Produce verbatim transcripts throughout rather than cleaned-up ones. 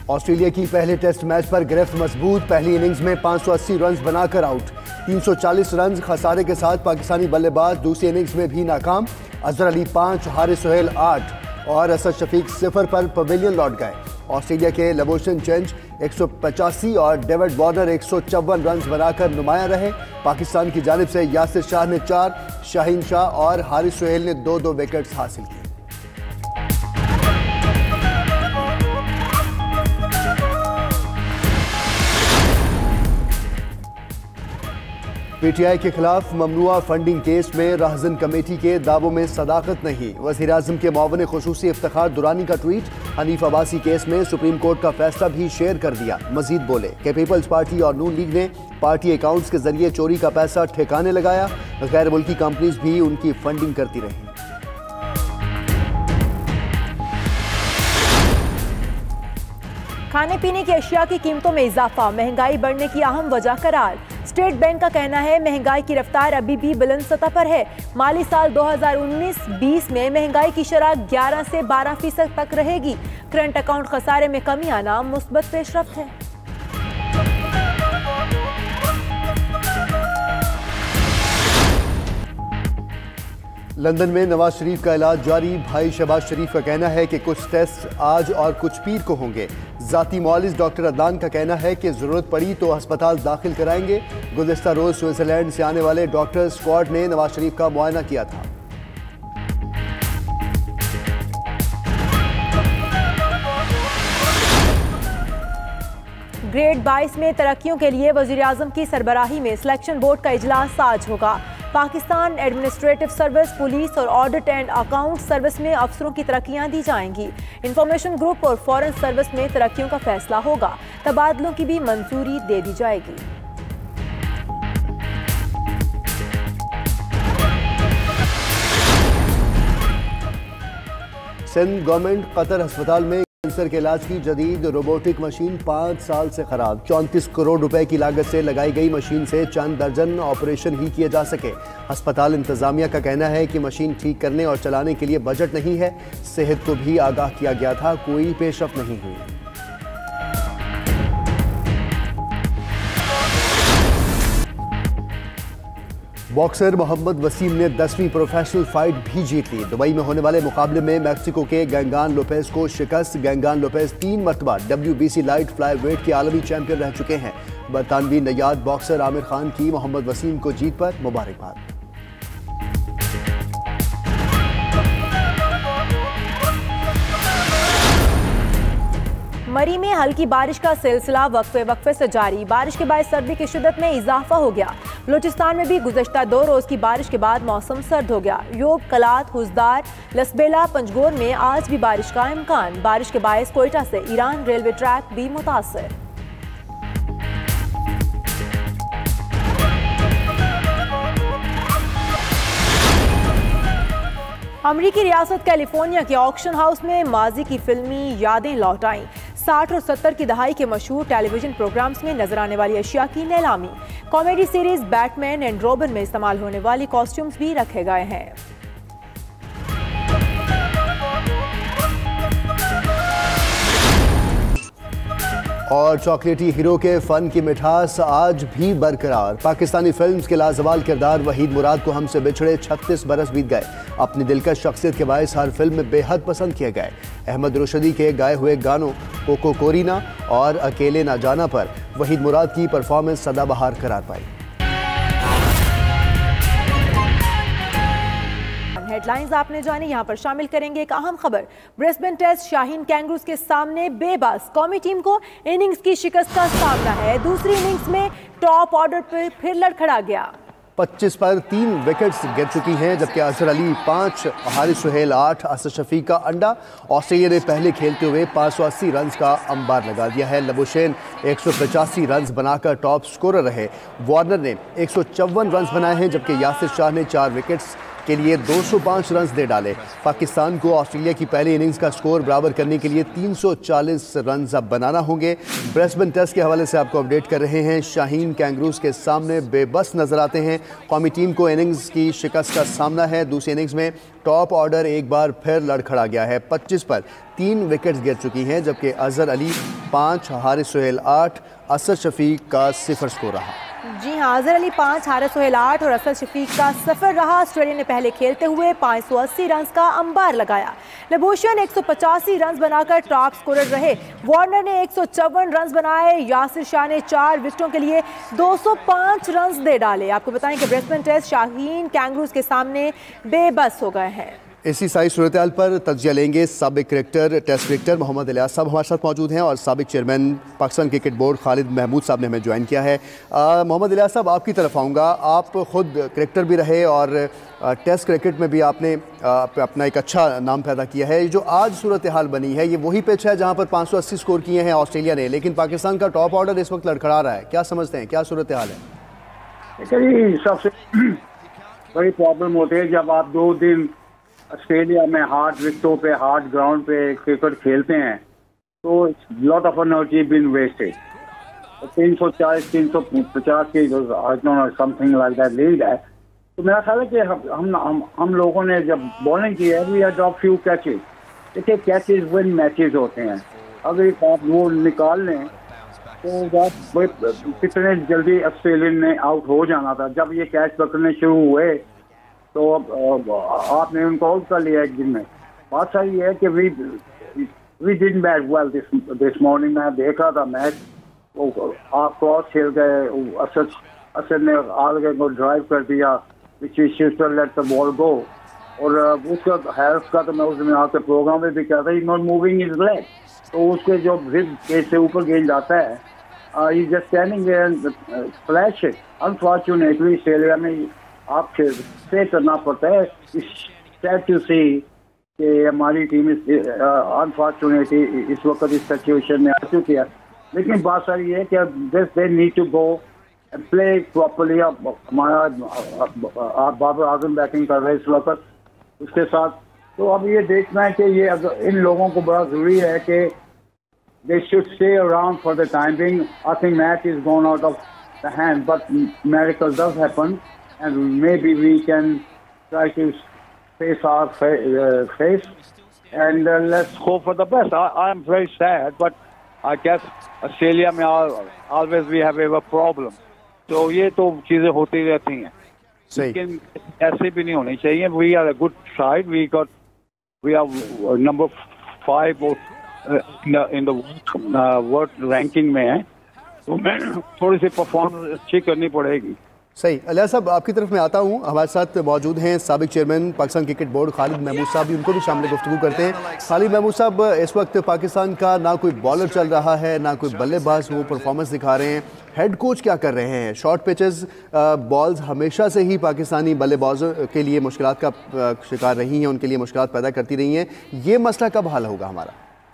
Australia की पहले test match पर गिरफ्त मजबूत। पहली इनिंग्स में पाँच सौ अस्सी रन बनाकर आउट। तीन सौ चालीस रन खसारे के साथ पाकिस्तानी बल्लेबाज दूसरी इनिंग्स में भी नाकाम। अजहर अली पाँच, हारिस सुहेल आठ और असद शफीक सिफर पर पवेलियन लौट गए। ऑस्ट्रेलिया के लबोशन चेंज एक सौ पचासी और डेविड वार्नर एक सौ चौवन रन बनाकर नुमायां रहे। पाकिस्तान की जानिब से यासिर शाह ने चार, शाहीन शाह और हारिस सुहेल ने दो दो विकेट्स हासिल किए। पीटीआई के खिलाफ ममनुआ फंडिंग केस में राहजन कमेटी के दावों में सदाकत नहीं। वज़ीर आज़म के मुआविन खुसूसी इफ्तिखार दुरानी का ट्वीट। हनीफ अब्बासी केस में सुप्रीम कोर्ट का फैसला भी शेयर कर दिया। मजीद बोले कि पीपल्स पार्टी और नून लीग ने पार्टी अकाउंट्स के जरिए चोरी का पैसा ठिकाने लगाया। गैर मुल्की कंपनीज भी उनकी फंडिंग करती रही। खाने पीने की अशिया की कीमतों में इजाफा महंगाई बढ़ने की अहम वजह करार। स्टेट बैंक का कहना है महंगाई की रफ्तार अभी भी बुलंद सतह पर है। माली साल दो हज़ार उन्नीस बीस में महंगाई की शरह ग्यारह से बारह फीसद तक रहेगी। करंट अकाउंट खसारे में कमी आना मुस्बत पेशरफ्त है। लंदन में नवाज शरीफ का इलाज जारी। भाई शहबाज शरीफ का कहना है कि कुछ टेस्ट आज और कुछ पीर को होंगे। जाती मुआलिज डॉक्टर अदनान का कहना है कि जरूरत पड़ी तो अस्पताल दाखिल कराएंगे। गुज़िश्ता रोज स्विट्जरलैंड से आने वाले डॉक्टर स्क्वाड ने नवाज शरीफ का मुआयना किया था। ग्रेड बाईस में तरक्कियों के लिए वज़ीर आज़म की सरबराही में सिलेक्शन बोर्ड का इजलास आज होगा। पाकिस्तान एडमिनिस्ट्रेटिव सर्विस, पुलिस और ऑडिट एंड अकाउंट सर्विस में अफसरों की तरक्कियां दी जाएंगी। इंफॉर्मेशन ग्रुप और फॉरेन सर्विस में तरक्कियों का फैसला होगा। तबादलों की भी मंजूरी दे दी जाएगी। सिंध गवर्नमेंट कतर अस्पताल में कैंसर के इलाज की जदीद रोबोटिक मशीन पाँच साल से खराब। चौंतीस करोड़ रुपए की लागत से लगाई गई मशीन से चंद दर्जन ऑपरेशन ही किए जा सके। अस्पताल इंतजामिया का कहना है कि मशीन ठीक करने और चलाने के लिए बजट नहीं है। सेहत को भी आगाह किया गया था, कोई पेशरफ्त नहीं हुई। बॉक्सर मोहम्मद वसीम ने दसवीं प्रोफेशनल फाइट भी जीत ली। दुबई में होने वाले मुकाबले में मैक्सिको के गैंगान लोपेज को शिकस्त। गैंगान लोपेज तीन मरतबा डब्ल्यूबीसी लाइट फ्लाईवेट के आलमी चैंपियन रह चुके हैं। बरतानवी नयाद बॉक्सर आमिर खान की मोहम्मद वसीम को जीत पर मुबारकबाद। मरी में हल्की बारिश का सिलसिला वक्फे वक्फे से जारी। बारिश के बाद सर्दी की शिद्दत में इजाफा हो गया। बलूचिस्तान में भी गुज़श्ता दो रोज की बारिश के बाद मौसम सर्द हो गया। योब, कलात, हुजदार, लसबेला, पंजगोर में आज भी बारिश का इम्कान। बारिश के बायस कोयटा से ईरान रेलवे ट्रैक भी मुतासर। अमरीकी रियासत कैलिफोर्निया के ऑक्शन हाउस में माजी की फिल्मी यादें लौट आईं। साठ और सत्तर की दहाई के मशहूर टेलीविजन प्रोग्राम्स में नजर आने वाली अशिया की नीलामी। Comedy series Batman and Robin में इस्तेमाल होने वाली कॉस्ट्यूम्स भी रखे गए हैं। और चॉकलेटी हीरो के फन की मिठास आज भी बरकरार। पाकिस्तानी फिल्म्स के लाजवाल किरदार वहीद मुराद को हमसे बिछड़े छत्तीस बरस बीत गए। अपनी दिलकश शख्सियत के बायस हर फिल्म में बेहद पसंद किए गए। अहमद रुशदी के गाए हुए गानों कोको कोरीना और अकेले ना जाना पर वहीद मुराद की परफॉर्मेंस सदाबहार करार पाई। हेडलाइंस आपने जानी, यहाँ पर शामिल करेंगे एक अहम खबर। ब्रिस्बेन टेस्ट शाहीन कैंगरूज के सामने बेबस। कौमी टीम को इनिंग्स की शिकस्त का सामना है। दूसरी इनिंग्स में टॉप ऑर्डर पर फिर लड़खड़ा गया। पच्चीस पर तीन विकेट्स गिर चुकी हैं, जबकि अजहर अली पाँच, हारिस सुहेल आठ, असद शफीक का अंडा। ऑस्ट्रेलिया ने पहले खेलते हुए पाँच सौ अस्सी रन का अंबार लगा दिया है। लबोशेन एक सौ पचासी रन बनाकर टॉप स्कोरर रहे। वार्नर ने एक सौ चौवन रन बनाए हैं, जबकि यासिर शाह ने चार विकेट्स के लिए दो सौ पाँच रन दे डाले। पाकिस्तान को ऑस्ट्रेलिया की पहली इनिंग्स का स्कोर बराबर करने के लिए तीन सौ चालीस रन अब बनाना होंगे। ब्रिस्बेन टेस्ट के हवाले से आपको अपडेट कर रहे हैं। शाहीन कैंगरूज के सामने बेबस नजर आते हैं। कौमी टीम को इनिंग्स की शिकस्त का सामना है। दूसरी इनिंग्स में टॉप ऑर्डर एक बार फिर लड़खड़ा गया है। पच्चीस पर तीन विकेट्स गिर चुकी हैं, जबकि अजहर अली पाँच, हारिस सोहेल आठ, असद शफीक का सिफर स्कोर रहा। जी हां, अजहर अली पाँच, हारिस सोहेल आठ और असद शफीक का सफर रहा। ऑस्ट्रेलिया ने पहले खेलते हुए पाँच सौ अस्सी रन का अंबार लगाया। लबूशियन एक सौ पचासी रन बनाकर टॉप स्कोरर रहे। वार्नर ने एक सौ चौवन रन बनाए। यासिर शाह ने चार विकेटों के लिए दो सौ पाँच रन दे डाले। आपको बताएं कि ब्रिस्बेन टेस्ट शाहीन कैंगरूज के सामने बेबस हो गए हैं। इसी सारी सूरत हाल पर तज्जिया लेंगे साबिक cricketer, test cricketer Mohammad Ilyas sahab हमारे साथ मौजूद हैं और साबिक chairman Pakistan cricket board Khalid Mahmood sahab ने हमें ज्वाइन किया है। मोहम्मद इलियास साहब, आपकी तरफ आऊँगा। आप खुद क्रिकेटर भी रहे और आ, टेस्ट क्रिकेट में भी आपने आ, अपना एक अच्छा नाम पैदा किया है। जो आज सूरत हाल बनी है, ये वही पिच है जहाँ पर पाँच सौ अस्सी स्कोर किए हैं ऑस्ट्रेलिया ने, लेकिन पाकिस्तान का टॉप ऑर्डर इस वक्त लड़खड़ा रहा है। क्या समझते हैं, क्या सूरत हाल है? सबसे बड़ी प्रॉब्लम होती है जब आप दो दिन ऑस्ट्रेलिया में हार्ड विकेटों पे, हार्ड ग्राउंड पे क्रिकेट खेलते हैं, तो lot of energy been wasted. तीन सौ चालीस तीन सौ पचास की समथिंग लाइक दैट लीड है। तो मेरा ख्याल है कि हम हम हम लोगों ने जब बॉलिंग की है, we have drop few catches. देखिए, कैचेज विन मैचेज होते हैं। अगर आप वो निकाल लें तो कितने जल्दी ऑस्ट्रेलियन ने आउट हो जाना था। जब ये कैच पकड़ने शुरू हुए तो आपने उनको आउट कर लिया एक दिन में। बात सही है कि we we didn't bat well this this morning. मैं देख रहा था मैच, आप क्रॉस खेल गए, असद असद ने आगे को ड्राइव कर दिया, which we should let the ball go. और उसका हेल्थ का तो मैं उस दिन आके प्रोग्राम में भी कहता था, he not moving his leg. तो उसके जो रिब से ऊपर गेंद जाता है, he just standing there and flash it. Unfortunately Australia में आपसे से करना पड़ता है। सैड टू सी कि हमारी टीम अनफॉर्चुनेटली इस वक्त इस सिचुएशन में आ चुकी है। लेकिन बात सारी है कि this they need to go and play properly. हमारा आप बाबर आजम बैटिंग कर रहे हैं इस वक्त उसके साथ। तो अब ये देखना है कि ये इन लोगों को बड़ा जरूरी है कि they should stay around for the time being. I think match is gone out of the hand, but miracle does happen and maybe we can try to face our fa uh, face and uh, let's hope for the best. I, I am very sad, but I guess Australia में always we have a problem. तो ये तो चीजें होती रहती हैं, लेकिन ऐसे भी नहीं होनी चाहिए। We are a good side. We got we are number five in the uh, world ranking में है, तो मैं थोड़ी सी परफॉर्मेंस अच्छी करनी पड़ेगी। सही। इलियास साहब, आपकी तरफ मैं आता हूँ। हमारे साथ मौजूद हैं साबिक chairman Pakistan cricket board Khalid Mahmood sahab, भी उनको भी शामिल गुफ्तगू करते हैं। खालिद महमूद साहब, इस वक्त पाकिस्तान का ना कोई बॉलर चल रहा है, ना कोई बल्लेबाज वो परफॉर्मेंस दिखा रहे हैं। हेड कोच क्या कर रहे हैं? शॉर्ट पिचेस बॉल्स हमेशा से ही पाकिस्तानी बल्लेबाजों के लिए मुश्किलात का शिकार रही हैं, उनके लिए मुश्किलात पैदा करती रही हैं। ये मसला कब हल होगा हमारा?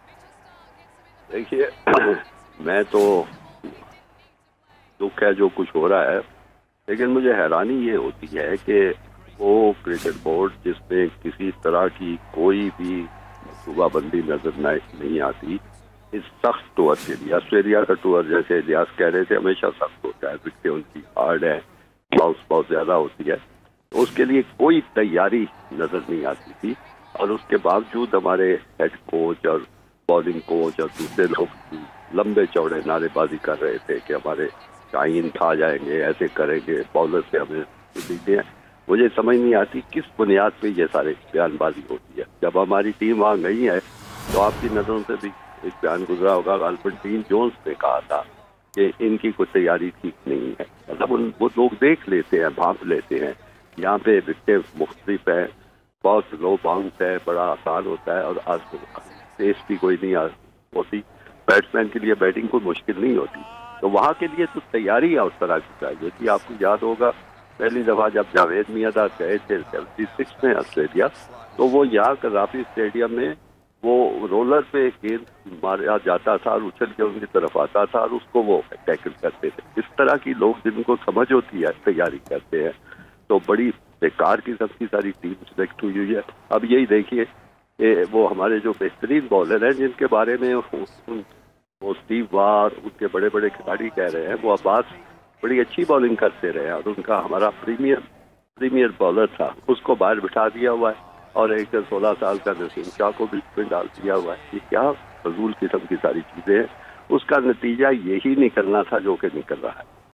देखिए, मैं तो दुख है जो कुछ हो रहा है, लेकिन मुझे हैरानी ये होती है कि वो क्रिकेट बोर्ड जिसमें किसी तरह की कोई भी मनसूबाबंदी नजर नहीं आती, इस सख्त टूर के लिए, ऑस्ट्रेलिया का टूर जैसे इलियास कह रहे थे हमेशा सख्त होता है, विकेटें उनकी हार्ड है, बाउंस बहुत ज्यादा होती है, तो उसके लिए कोई तैयारी नजर नहीं आती थी। और उसके बावजूद हमारे हेड कोच और बॉलिंग कोच और दूसरे लोग लंबे चौड़े नारेबाजी कर रहे थे कि हमारे शाहीन खा जाएंगे, ऐसे करेंगे, बॉलर से हमें दीजिए हैं। मुझे समझ नहीं आती किस बुनियाद पे ये सारे बयानबाजी होती है। जब हमारी टीम वहाँ गई है तो आपकी नज़रों से भी एक बयान गुजरा होगा, अल्बर्टीन जोन्स ने कहा था कि इनकी कोई तैयारी ठीक नहीं है। मतलब उन वो लोग देख लेते हैं, भाप लेते हैं, यहाँ पे विकेटें मुख्तलिफ है, बहुत लो बाउंस है, बड़ा आसान होता है और आज पेस भी कोई नहीं होती। बैट्समैन के लिए बैटिंग कोई मुश्किल नहीं होती, तो वहाँ के लिए तो तैयारी है उस तरह की चाहिए थी। आपको याद होगा पहली दफ़ा जब जावेद मियाँदा गए थे सेवेंटी सिक्स में ऑस्ट्रेलिया, तो वो यहाँ कराफी स्टेडियम में वो रोलर पे गेंद मारा जाता था और उछल के उनकी तरफ आता था और उसको वो टैकल करते थे। इस तरह की लोग जिनको समझ होती है तैयारी करते हैं, तो बड़ी बेकार किस्म की सारी टीम सिलेक्ट हुई हुई है। अब यही देखिए कि वो हमारे जो बेहतरीन बॉलर हैं जिनके बारे में उन, वो स्टीव वार उनके बड़े बड़े खिलाड़ी कह रहे हैं, वो अब्बास बड़ी अच्छी बॉलिंग करते रहे और उनका हमारा प्रीमियर प्रीमियर बॉलर था, उसको बाहर बिठा दिया हुआ है और एक सोलह साल का नसीम शाह को भी इसमें डाल दिया हुआ है। ये क्या फजूल किस्म की सारी चीजें हैं। उसका नतीजा यही निकलना था जो कि निकल रहा है।